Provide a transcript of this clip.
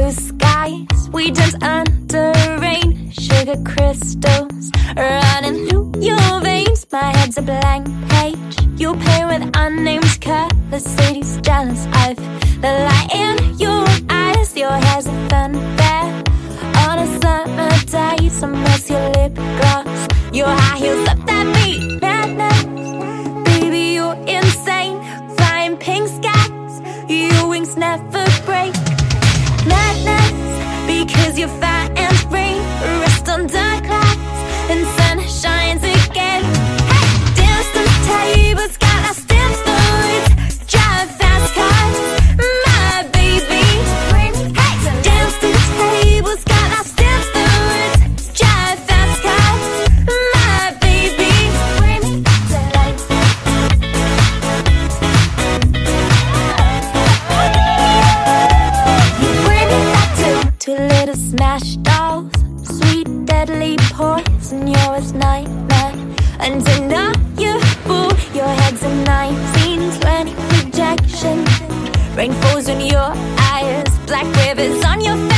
blue skies, we dance under rain. Sugar crystals running through your veins. My head's a blank page, you paint with unnamed colors. City's jealous of the light in your eyes. Your hair's a thunder on a summer day. Some mess your lip gloss, your high heels up that beat. Madness, baby, you're insane. Flying pink skies, your wings never break. Madness, because you're fat and free. Rest under clouds and sun shines again. Hey, dance the tables, got our stiff foods. Drive fast cars, my baby. Hey, dance the tables, got our stiff foods. Drive fast cars, my baby. You bring me back to two little smash dolls, sweet deadly poison. You're a nightmare until now you fool. Your head's a 1920 projection. Rain falls on your eyes, black rivers on your